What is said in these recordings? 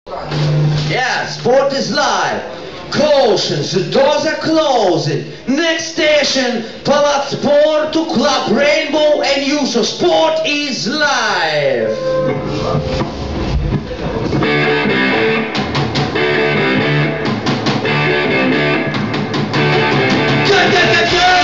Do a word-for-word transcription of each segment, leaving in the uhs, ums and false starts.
Yeah, sport is live. Caution, the doors are closing. Next station, Palat Sport to Club Rainbow and Uso. Sport is live. Go, go, go, go!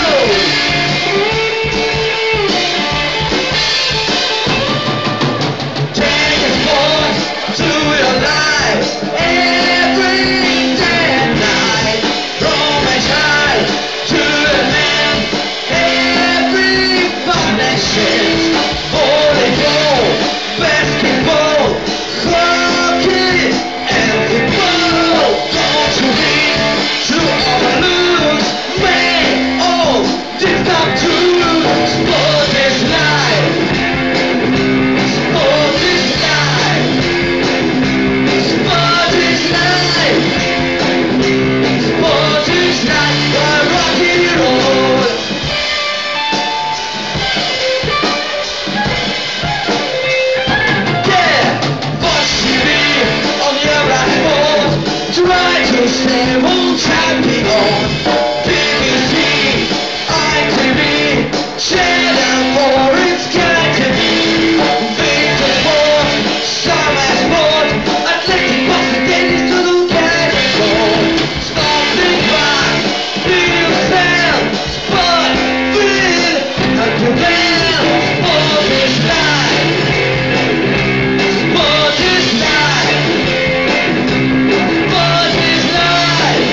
Stable champion, B B C, I T V, Channel four, it's got to be Victor Sport, Summer Sport, Athletic, Boston, tennis to the category. Starting back, feel sound, sport, feel, and you man, sport is life, sport is life, sport is life.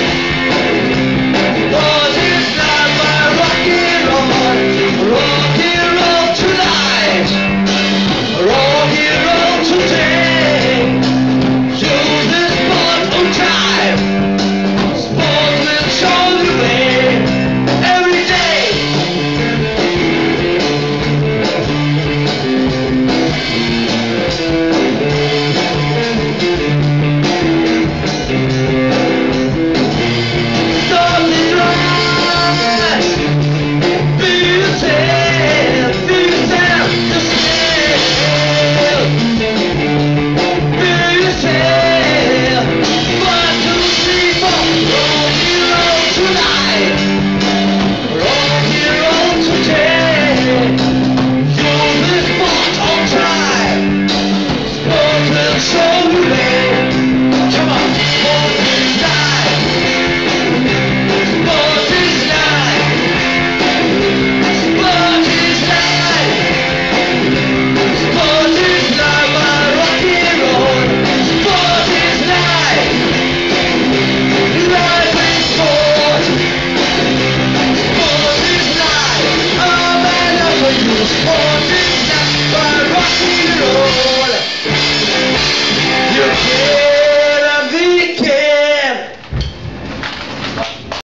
Sport is not by rock and roll.